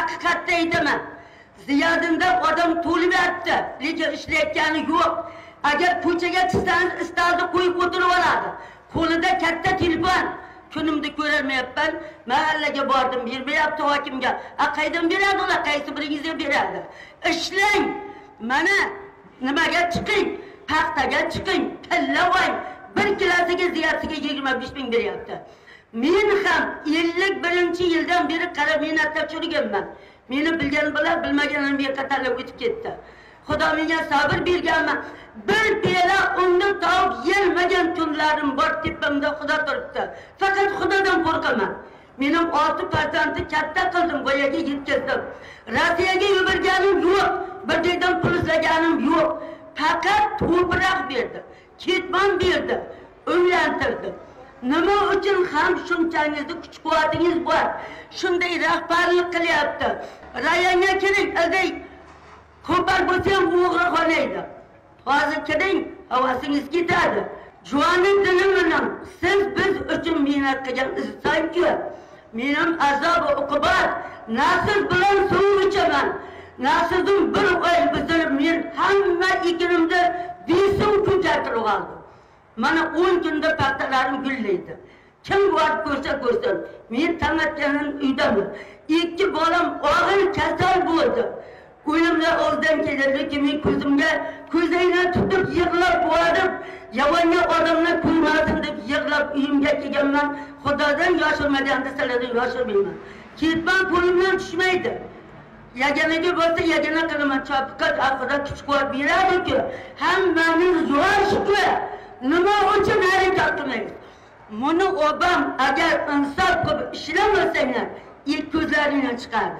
haqiqatda aytaman. Ziyodinda odam to'lyapti, lekin ishlayotgani yo'q. Agar ko'chaga chiqsangiz istalni qo'yib o'tirib oladi. Qo'lida katta telefon. Kunimda ko'rolmayapman. Mahallaga bordim, bermayapti hokimga. Qaydan beradi ular? Qaysi biringizga beradi? Ishlang. Mana nimaga chiqing? Paxtaga chiqing, tillavang. Bir kilosiga ziyosiga 25 ming beryapti. Men ham 51-yildan beri qara mehnatda churganman. Meni bilgan bilan bilmaganim yerga talab o'tib ketdi. Xudo menga sabr berganman. Bir piyola unni tavib yelmagan kunlarim bor, tepamda Xudo turibdi. Faqat Xudodan qo'rqaman. Mening 6 farzandni katta qildim, boyaga yetkazdim. Rossiyaga yuborganim yo'q, bir joydan pul izlaganim yo'q. Faqat to'proq berdi, ketmon berdi, uylantirdi. Nima uchun ham shunchangizning kuch-quvvatingiz bor? Shunday rahbarlik qilyapti. Rayonga keling, aday qo'par bo'lsam o'g'ri qolaydi. Hozir keling, havasingiz ketadi. Juvoni dilim bilan siz biz uchun mehnat qilgan insonku. Mening azob va uqubat nasl bilan suv ichaman. Nasldan bir oy buzilib men hamma ekinimda besuv ko'tartirib oldim. Mana 10 kunda paxtalarim gullaydi. Kim bor ko'rsa, men tamatganim uydaman. 2 bolam og'ir kasal bo'ldi. O'yimda o'zdan keldi, men ko'zimga ko'zayni tutib yig'lab bordim. Yovonga odamlar ko'rmasin deb yig'lab uyimga kelganman. Xudodan yoshirmagan desalardan yoshirmayman. Ketman qo'limdan tushmaydi. Yaganaga bo'lsa yagana qilaman. Chopqat Xudo kuch-quvvat beradi-ku. Hammamiz yosh-ku. Nima uchun harakat qilmaymiz? Buni obam agar insof qilib ishlamasanglar, ilk ko'zlaringdan chiqadi.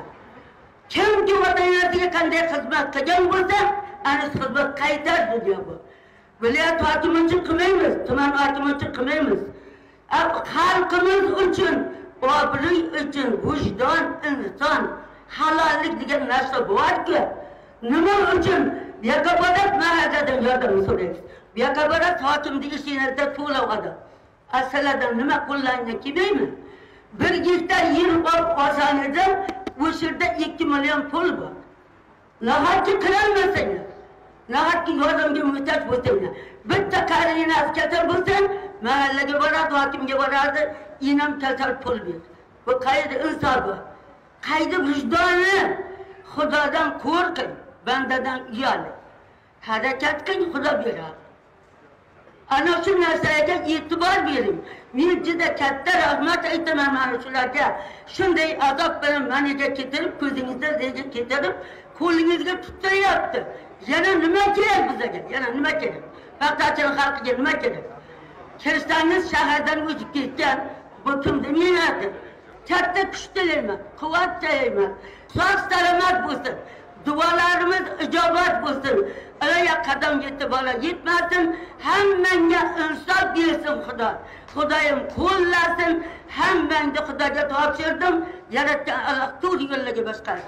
Kimki vatandaşlarga qanday xizmat qilgan bo'lsa, ana xizmat qaytardi diyor bu. Viloyat hokimi uchun qilmaymiz, tuman hokimi uchun qilmaymiz. Xalqimiz uchun, obro'y uchun, vijdon, inson, halollik degan narsa bor-ku. Nima uchun Yakaborat mahalladan yordam so'raymiz. Yakaborat hokimning ishlarida to'lag'adi. Asaladan nima qo'llangan kelmaymi? 1 gektar yer olsan edi, o'sha yerda 2 million pul bor. Nahotki qilolmasanglar, nahotki yordamga muhtoj bo'lsanglar, bitta qarina kasal bo'lsa, mahallaga boradi, hokimga boradi, inam kasal pul ber. Bu qayda insofi? Qayda vijdoni? Xudodan qo'rqing, bandadan uyaling. Harakat qiling, Xudo beradi. Ana shu narsaga e'tibor bering. Men juda katta rahmat aytaman mana shularga. Shunday azob bilan meniga ketirib, ko'zingizda zega ketirib, qo'lingizga tutayapti. Yana nima kerak bizga? Yana nima kerak? Paxtachilik xalqiga nima kerak? Kirsangiz shahardan o'tib ketgan, bu kim demaydi. Katta kuch tilayman, quvvat tilayman. Sog' salomat bo'lsin. Duolarimiz ijobat bo'lsin. Alaya qadam yetib bola yetmasin. Hammanga insof bersin Xudo. Xudoyim qo'llasin. Hammangni Xudoga topshirdim. Yaratgan Alloh to'g'ri yo'llarga boshqarsin.